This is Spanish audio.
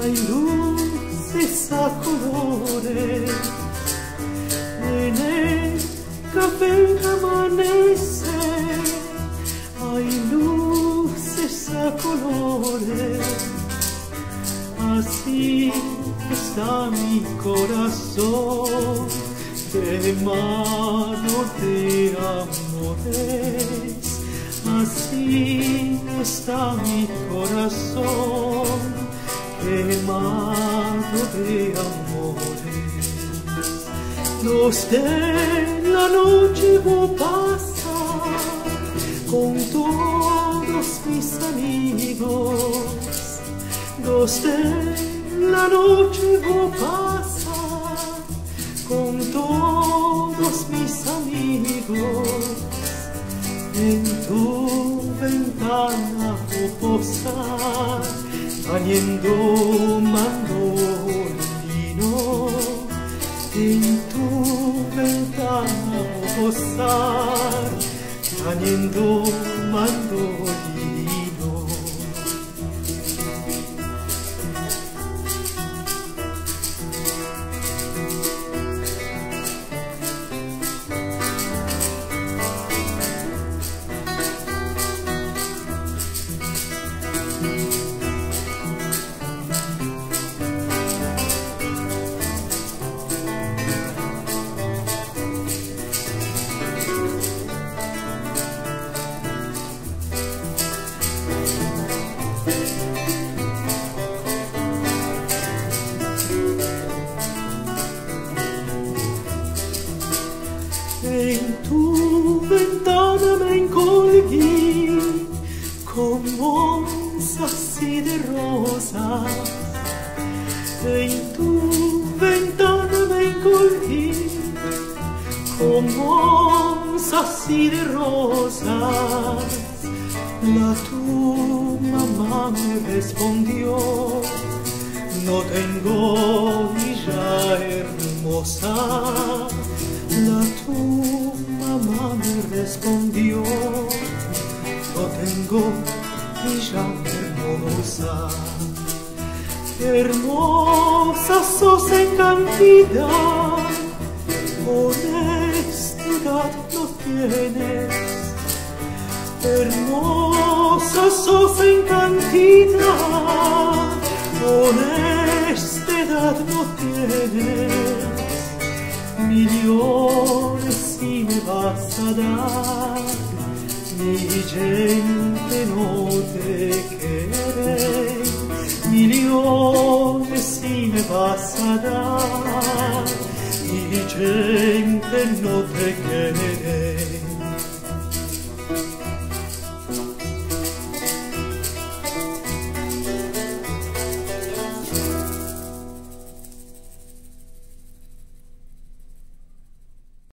hay luces a colores en el café que amanece, hay luces a colores, así está mi corazón quemado de amores, así está mi corazón quemado de amores. Los de la noche voy a pasar con todos mis amigos, los de la noche voy a pasar con todos mis amigos. En tu ventana voy a posar tañendo mandolino. En tu ventana voy a posar tañendo mandolino. En tu ventana me encolguí como así de rosas. En tu ventana me encolguí como así de rosas. La tu mamá me respondió: no tengo hija hermosa. La tu mamá me respondió: no tengo hija hermosa. Hermosa sos en cantidad, honestidad no tienes. Hermosa sos en cantidad, honestidad no tienes. Millones si me vas a dar, mi gente no te quiere. Millones si me vas a dar, mi gente no te quiere.